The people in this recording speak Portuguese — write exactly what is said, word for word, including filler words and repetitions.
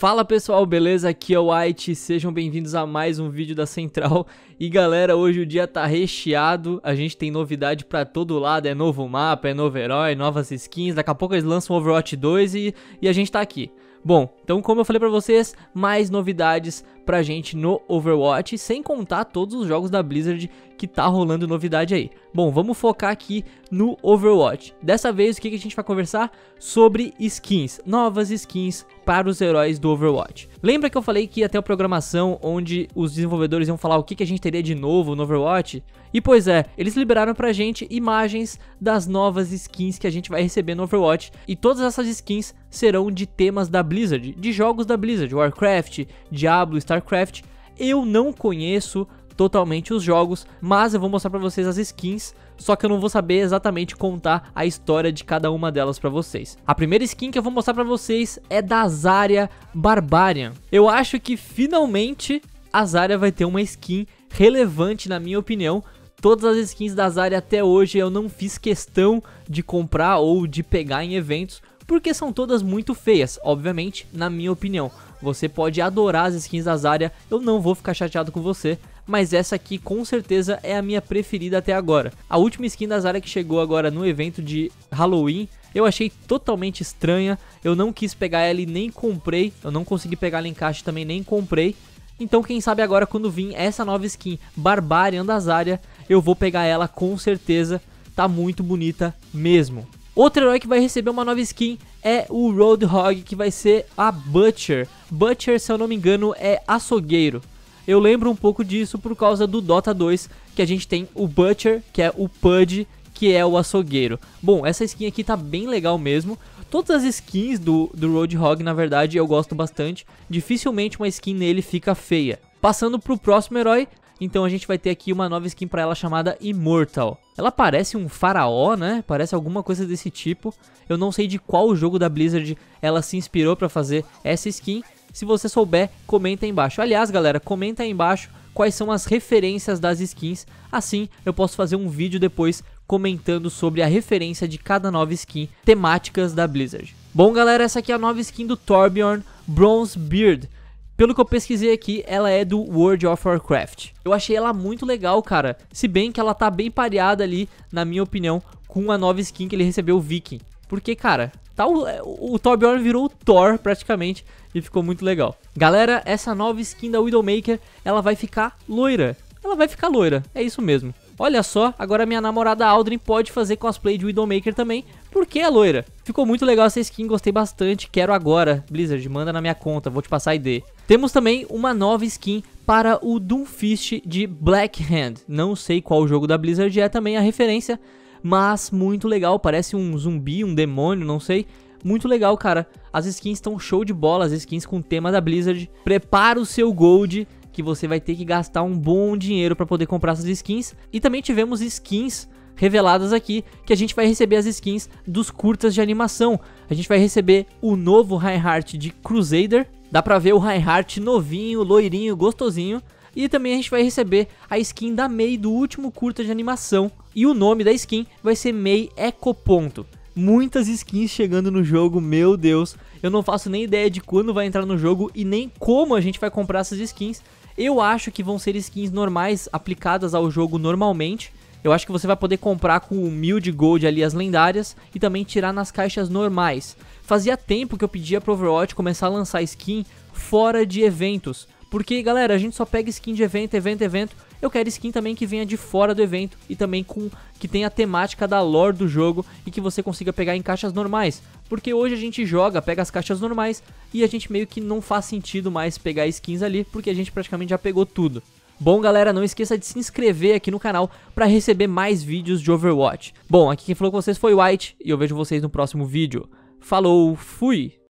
Fala pessoal, beleza? Aqui é o White, sejam bem-vindos a mais um vídeo da Central. E galera, hoje o dia tá recheado, a gente tem novidade pra todo lado, é novo mapa, é novo herói, novas skins, daqui a pouco eles lançam o Overwatch dois e, e a gente tá aqui. Bom, então como eu falei pra vocês, mais novidades pra gente no Overwatch, sem contar todos os jogos da Blizzard que tá rolando novidade aí. Bom, vamos focar aqui no Overwatch. Dessa vez, o que, que a gente vai conversar? Sobre skins, novas skins para os heróis do Overwatch. Lembra que eu falei que ia ter a programação onde os desenvolvedores iam falar o que, que a gente teria de novo no Overwatch? E pois é, eles liberaram pra gente imagens das novas skins que a gente vai receber no Overwatch. E todas essas skins serão de temas da Blizzard, de jogos da Blizzard, Warcraft, Diablo, Starcraft. Eu não conheço totalmente os jogos, mas eu vou mostrar pra vocês as skins, só que eu não vou saber exatamente contar a história de cada uma delas pra vocês. A primeira skin que eu vou mostrar pra vocês é da Zarya Barbarian. Eu acho que finalmente a Zarya vai ter uma skin relevante, na minha opinião. Todas as skins da Zarya até hoje eu não fiz questão de comprar ou de pegar em eventos, porque são todas muito feias, obviamente, na minha opinião. Você pode adorar as skins da Zarya, eu não vou ficar chateado com você, mas essa aqui com certeza é a minha preferida até agora. A última skin da Zarya que chegou agora no evento de Halloween, eu achei totalmente estranha, eu não quis pegar ela e nem comprei, eu não consegui pegar ela em caixa também, nem comprei. Então quem sabe agora quando vir essa nova skin Barbarian da Zarya, eu vou pegar ela com certeza, tá muito bonita mesmo. Outro herói que vai receber uma nova skin é o Roadhog, que vai ser a Butcher. Butcher, se eu não me engano, é açougueiro. Eu lembro um pouco disso por causa do Dota dois, que a gente tem o Butcher, que é o Pudge, que é o açougueiro. Bom, essa skin aqui tá bem legal mesmo. Todas as skins do, do Roadhog, na verdade, eu gosto bastante. Dificilmente uma skin nele fica feia. Passando pro próximo herói, então a gente vai ter aqui uma nova skin pra ela chamada Immortal. Ela parece um faraó, né? Parece alguma coisa desse tipo. Eu não sei de qual jogo da Blizzard ela se inspirou pra fazer essa skin. Se você souber, comenta aí embaixo. Aliás, galera, comenta aí embaixo quais são as referências das skins. Assim, eu posso fazer um vídeo depois comentando sobre a referência de cada nova skin temáticas da Blizzard. Bom, galera, essa aqui é a nova skin do Torbjorn Bronzebeard. Pelo que eu pesquisei aqui, ela é do World of Warcraft. Eu achei ela muito legal, cara. Se bem que ela tá bem pareada ali, na minha opinião, com a nova skin que ele recebeu, o Viking. Porque, cara, tá o, o Torbjorn virou o Thor praticamente e ficou muito legal. Galera, essa nova skin da Widowmaker, ela vai ficar loira. Ela vai ficar loira, é isso mesmo. Olha só, agora minha namorada Aldrin pode fazer cosplay de Widowmaker também, porque é loira. Ficou muito legal essa skin, gostei bastante, quero agora. Blizzard, manda na minha conta, vou te passar a I D. Temos também uma nova skin para o Doomfist de Black Hand. Não sei qual jogo da Blizzard é também a referência, mas muito legal, parece um zumbi, um demônio, não sei. Muito legal, cara. As skins estão show de bola, as skins com tema da Blizzard. Prepara o seu gold, que você vai ter que gastar um bom dinheiro para poder comprar essas skins. E também tivemos skins reveladas aqui, que a gente vai receber as skins dos curtas de animação. A gente vai receber o novo Reinhardt de Crusader. Dá pra ver o Reinhardt novinho, loirinho, gostosinho. E também a gente vai receber a skin da Mei do último curta de animação. E o nome da skin vai ser Mei Ecoponto. Muitas skins chegando no jogo, meu Deus. Eu não faço nem ideia de quando vai entrar no jogo e nem como a gente vai comprar essas skins. Eu acho que vão ser skins normais, aplicadas ao jogo normalmente. Eu acho que você vai poder comprar com mil de gold ali as lendárias e também tirar nas caixas normais. Fazia tempo que eu pedia pro Overwatch começar a lançar skin fora de eventos. Porque, galera, a gente só pega skin de evento, evento, evento. Eu quero skin também que venha de fora do evento e também com que tenha a temática da lore do jogo e que você consiga pegar em caixas normais. Porque hoje a gente joga, pega as caixas normais e a gente meio que não faz sentido mais pegar skins ali, porque a gente praticamente já pegou tudo. Bom, galera, não esqueça de se inscrever aqui no canal para receber mais vídeos de Overwatch. Bom, aqui quem falou com vocês foi o White e eu vejo vocês no próximo vídeo. Falou, fui!